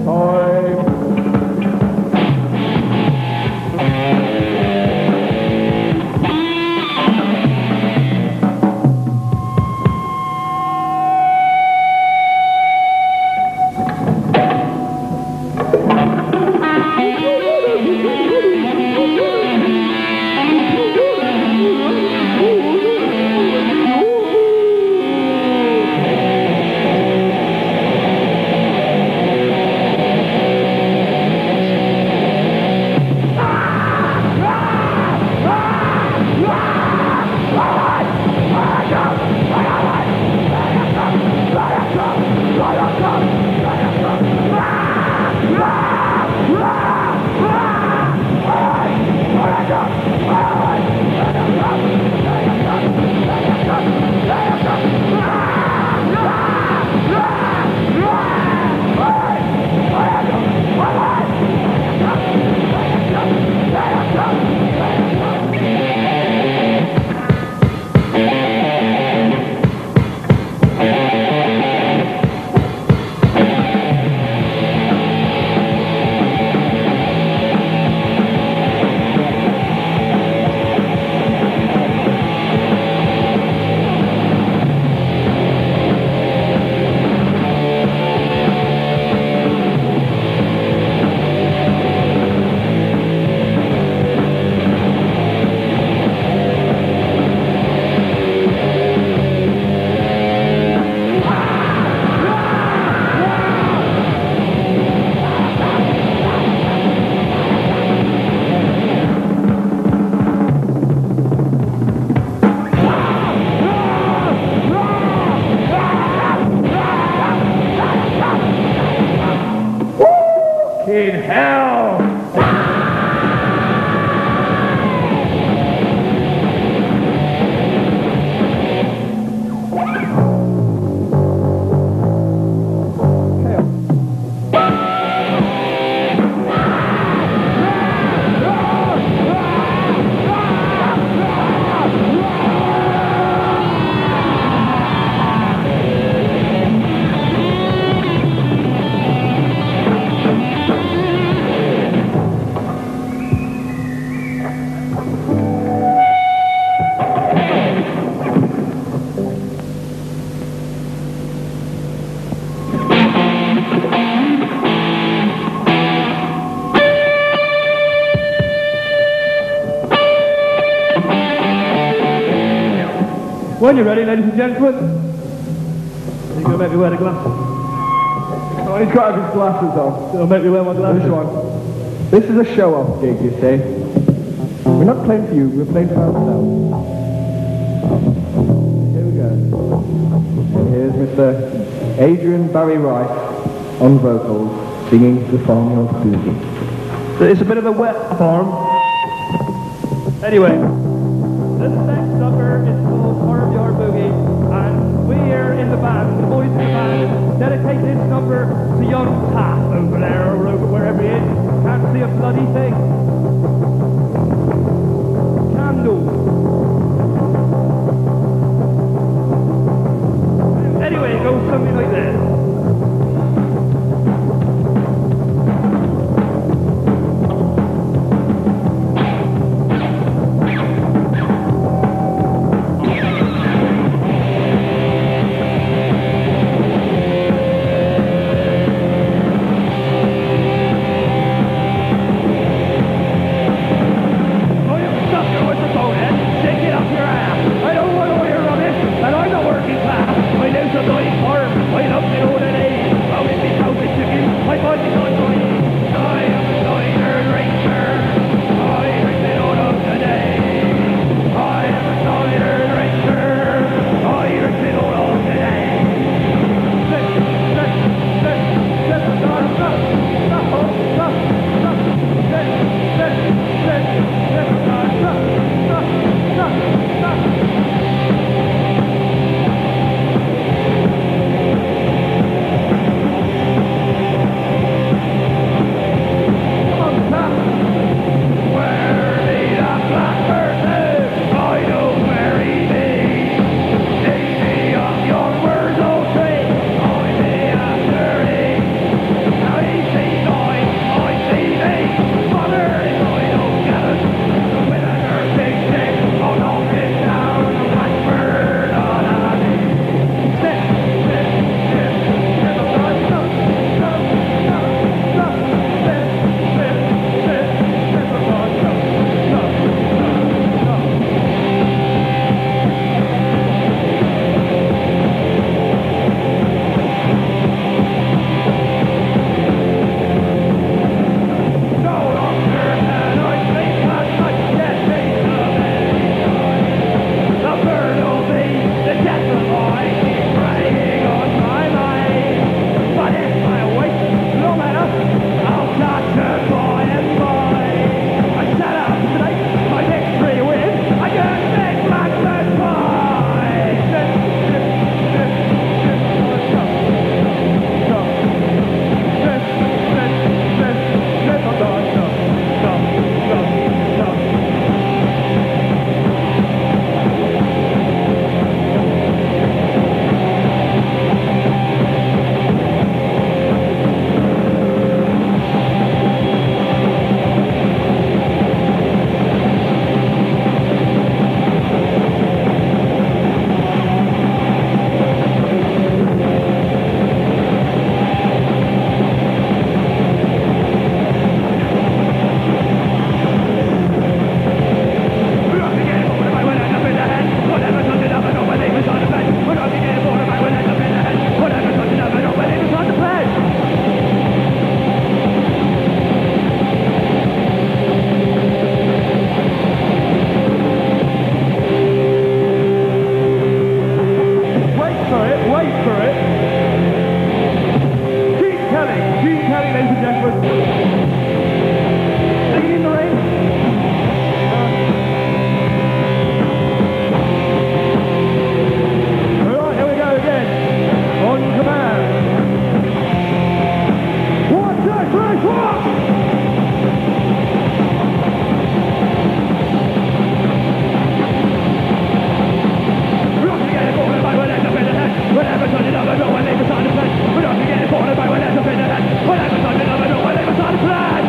time. In hell! When you're ready, ladies and gentlemen, you're going to make me wear the glasses. Oh, he's got his glasses on. It'll make me wear my glasses. This one. This is a show-off gig, you see. We're not playing for you, we're playing for ourselves. Here we go. And here's Mr. Adrian Barry Rice on vocals, singing the Farmyard Boogie. So it's a bit of a wet farm. Anyway, this next number is called Farmyard Boogie, and we here in the band, the boys in the band, dedicate this number to young Taff over there, or over wherever he is. Can't see a bloody thing. Candle. Anyway, it goes something like this. Wait up Gene Kelly, ladies and gentlemen. Singing in the rain. All right, here we go again. On command. 1, 2, 3, 4. Whatever turning up, I know when they decide to plan. We're not getting cornered by whatever in the head. Whatever turning up, I know when they decide to plan.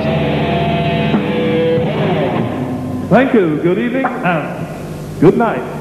Thank you. Good evening and good night.